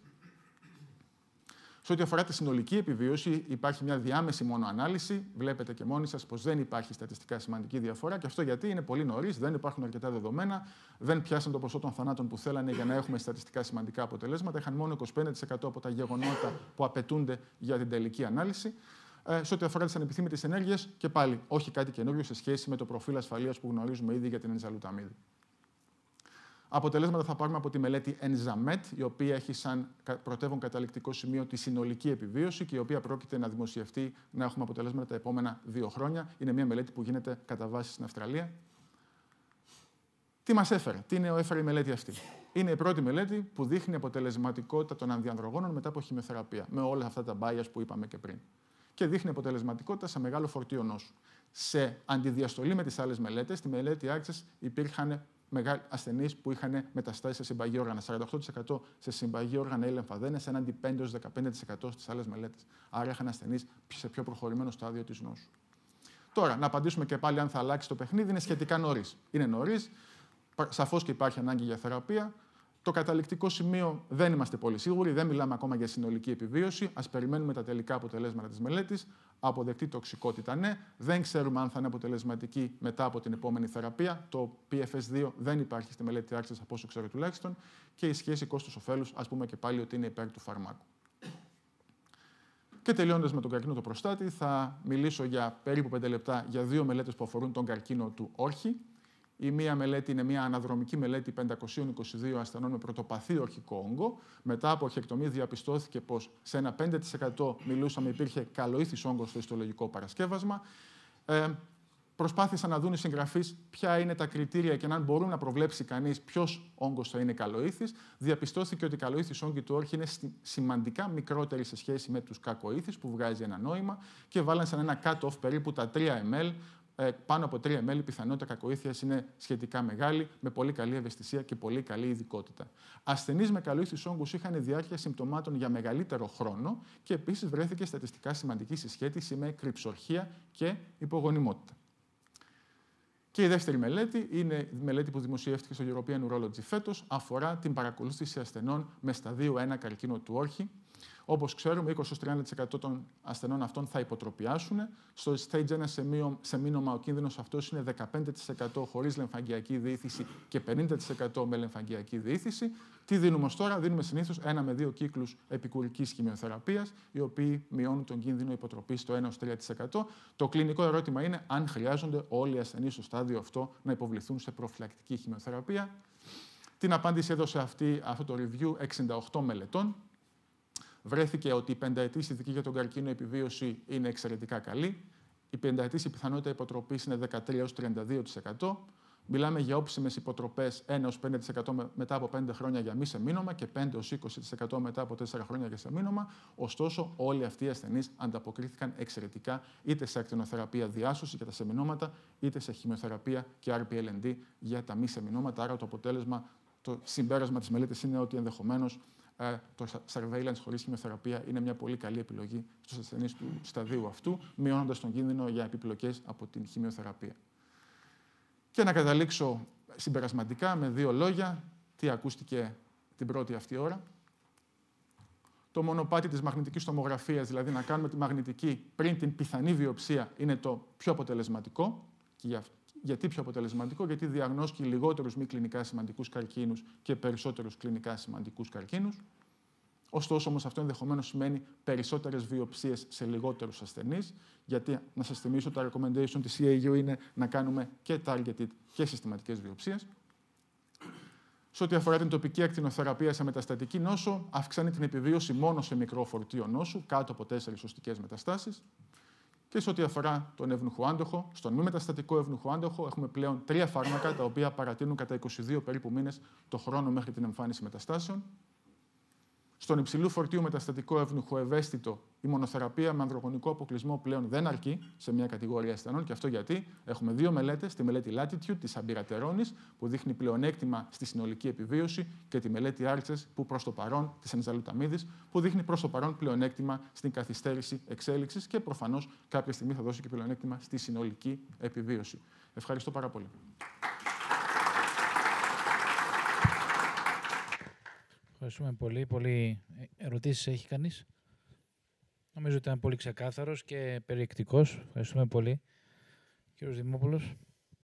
Σε ό,τι αφορά τη συνολική επιβίωση, υπάρχει μια διάμεση μόνο ανάλυση. Βλέπετε και μόνοι σας πως δεν υπάρχει στατιστικά σημαντική διαφορά. Και αυτό γιατί είναι πολύ νωρίς, δεν υπάρχουν αρκετά δεδομένα, δεν πιάσαν το ποσό των θανάτων που θέλανε για να έχουμε στατιστικά σημαντικά αποτελέσματα. Είχαν μόνο είκοσι πέντε τοις εκατό από τα γεγονότα που απαιτούνται για την τελική ανάλυση. Ε, σε ό,τι αφορά τις ανεπιθύμητες ενέργειες, και πάλι όχι κάτι καινούριο σε σχέση με το προφίλ ασφαλείας που γνωρίζουμε ήδη για την ενζαλουταμίδη. Αποτελέσματα θα πάρουμε από τη μελέτη ENZAMET, η οποία έχει σαν πρωτεύον καταληκτικό σημείο τη συνολική επιβίωση και η οποία πρόκειται να δημοσιευτεί, να έχουμε αποτελέσματα τα επόμενα δύο χρόνια. Είναι μια μελέτη που γίνεται κατά βάση στην Αυστραλία. Τι μας έφερε, τι είναι έφερε η μελέτη αυτή? Είναι η πρώτη μελέτη που δείχνει αποτελεσματικότητα των ανδιανδρογόνων μετά από χημειοθεραπεία, με όλα αυτά τα bias που είπαμε και πριν. Και δείχνει αποτελεσματικότητα σε μεγάλο φορτίο νόσου. Σε αντιδιαστολή με τις άλλες μελέτες, στη μελέτη Arches υπήρχαν ασθενείς που είχαν μεταστάσεις σε συμπαγή όργανα. σαράντα οκτώ τοις εκατό σε συμπαγή όργανα ή λεμφαδένες, έναντι πέντε έως δεκαπέντε τοις εκατό στις άλλες μελέτες. Άρα είχαν ασθενείς σε πιο προχωρημένο στάδιο της νόσου. Τώρα, να απαντήσουμε και πάλι αν θα αλλάξει το παιχνίδι, είναι σχετικά νωρίς. Είναι νωρίς, σαφώς και υπάρχει ανάγκη για θεραπεία. Το καταληκτικό σημείο δεν είμαστε πολύ σίγουροι, δεν μιλάμε ακόμα για συνολική επιβίωση. Ας περιμένουμε τα τελικά αποτελέσματα της μελέτης. Αποδεκτή τοξικότητα ναι. Δεν ξέρουμε αν θα είναι αποτελεσματική μετά από την επόμενη θεραπεία. Το πι εφ ες δύο δεν υπάρχει στη μελέτη Access, από όσο ξέρω τουλάχιστον. Και η σχέση κόστος-οφέλους, ας πούμε και πάλι ότι είναι υπέρ του φαρμάκου. Και τελειώνοντας με τον καρκίνο του προστάτη, θα μιλήσω για περίπου πέντε λεπτά για δύο μελέτες που αφορούν τον καρκίνο του όρχη. Η μία μελέτη είναι μια αναδρομική μελέτη πεντακόσιων είκοσι δύο ασθενών με πρωτοπαθή ορχικό όγκο. Μετά από ορχεκτομή διαπιστώθηκε πως σε ένα πέντε τοις εκατό μιλούσαμε υπήρχε καλοήθης όγκος στο ιστολογικό παρασκεύασμα. Ε, προσπάθησαν να δουν οι συγγραφείς ποια είναι τα κριτήρια και αν μπορούν να προβλέψει κανείς ποιος όγκος θα είναι καλοήθης. Διαπιστώθηκε ότι οι καλοήθης όγκοι του όρχη είναι σημαντικά μικρότεροι σε σχέση με τους κακοήθης, που βγάζει ένα νόημα, και βάλαν σαν ένα cut-off περίπου τα τρία μιλιλίτρα. Πάνω από τρία μιλιλίτρα η πιθανότητα κακοήθειας είναι σχετικά μεγάλη, με πολύ καλή ευαισθησία και πολύ καλή ειδικότητα. Ασθενείς με καλοήθης όγκους είχαν διάρκεια συμπτωμάτων για μεγαλύτερο χρόνο και επίσης βρέθηκε στατιστικά σημαντική συσχέτιση με κρυψορχία και υπογονιμότητα. Και η δεύτερη μελέτη είναι η μελέτη που δημοσιεύτηκε στο European Urology φέτος, αφορά την παρακολούθηση ασθενών με σταδίου ένα καρκίνο του όρχη. Όπως ξέρουμε, είκοσι με τριάντα τοις εκατό των ασθενών αυτών θα υποτροπιάσουν. Στο stage ένα σε μήνωμα ο κίνδυνος αυτός είναι δεκαπέντε τοις εκατό χωρίς λεμφαγγειακή διήθηση και πενήντα τοις εκατό με λεμφαγγειακή διήθηση. Τι δίνουμε ως τώρα? Δίνουμε συνήθως ένα με δύο κύκλους επικουρικής χημειοθεραπείας, οι οποίοι μειώνουν τον κίνδυνο υποτροπής στο ένα έως τρία τοις εκατό. Το κλινικό ερώτημα είναι αν χρειάζονται όλοι οι ασθενείς στο στάδιο αυτό να υποβληθούν σε προφυλακτική χημειοθεραπεία. Την απάντηση έδωσε αυτή, αυτό το review εξήντα οκτώ μελετών. Βρέθηκε ότι η πενταετής ειδική για τον καρκίνο επιβίωση είναι εξαιρετικά καλή. Η πενταετής η πιθανότητα υποτροπής είναι δεκατρία έως τριάντα δύο τοις εκατό. Μιλάμε για όψιμες υποτροπές ένα έως πέντε τοις εκατό μετά από πέντε χρόνια για μη σεμήνωμα και πέντε έως είκοσι τοις εκατό μετά από τέσσερα χρόνια για σεμήνωμα. Ωστόσο, όλοι αυτοί οι ασθενείς ανταποκρίθηκαν εξαιρετικά είτε σε ακτινοθεραπεία διάσωση για τα σεμηνώματα, είτε σε χημειοθεραπεία και αρ πι ελ εν ντι για τα μη σεμηνώματα. Άρα, το αποτέλεσμα, το συμπέρασμα της μελέτης είναι ότι ενδεχομένως το surveillance χωρίς χημειοθεραπεία είναι μια πολύ καλή επιλογή στους ασθενείς του σταδίου αυτού, μειώνοντας τον κίνδυνο για επιπλοκές από την χημειοθεραπεία. Και να καταλήξω συμπερασματικά με δύο λόγια, τι ακούστηκε την πρώτη αυτή ώρα. Το μονοπάτι της μαγνητικής τομογραφίας, δηλαδή να κάνουμε τη μαγνητική πριν την πιθανή βιοψία, είναι το πιο αποτελεσματικό. Και για Γιατί πιο αποτελεσματικό? Γιατί διαγνώσκει λιγότερους μη κλινικά σημαντικούς καρκίνους και περισσότερους κλινικά σημαντικούς καρκίνους. Ωστόσο, όμως, αυτό ενδεχομένως σημαίνει περισσότερες βιοψίες σε λιγότερους ασθενείς, γιατί, να σας θυμίσω, τα recommendation της σι έι γιου είναι να κάνουμε και targeted και συστηματικές βιοψίες. Σε ό,τι αφορά την τοπική ακτινοθεραπεία σε μεταστατική νόσο, αυξάνει την επιβίωση μόνο σε μικρό φορτίο νόσου, κάτω από τέσσερις οστικές μεταστάσεις. Και σε ό,τι αφορά τον ευνοχοάντοχο, στον μη μεταστατικό ευνοχοάντοχο έχουμε πλέον τρία φάρμακα τα οποία παρατείνουν κατά είκοσι δύο περίπου μήνες το χρόνο μέχρι την εμφάνιση μεταστάσεων. Στον υψηλού φορτίου μεταστατικό ευνοχοευαίσθητο, η μονοθεραπεία με ανδρογονικό αποκλεισμό πλέον δεν αρκεί σε μια κατηγορία ασθενών. Και αυτό γιατί έχουμε δύο μελέτες, τη μελέτη Latitude της αμπειρατερώνης, που δείχνει πλεονέκτημα στη συνολική επιβίωση, και τη μελέτη Arches, που προς το παρόν, της ενζαλουταμίδης, που δείχνει προς το παρόν πλεονέκτημα στην καθυστέρηση εξέλιξης και προφανώς κάποια στιγμή θα δώσει και πλεονέκτημα στη συνολική επιβίωση. Ευχαριστώ πάρα πολύ. Ευχαριστούμε πολύ. Πολύ ερωτήσεις έχει κανείς? Νομίζω ότι ήταν πολύ ξεκάθαρος και περιεκτικός. Ευχαριστούμε πολύ. Κύριος Δημόπουλος.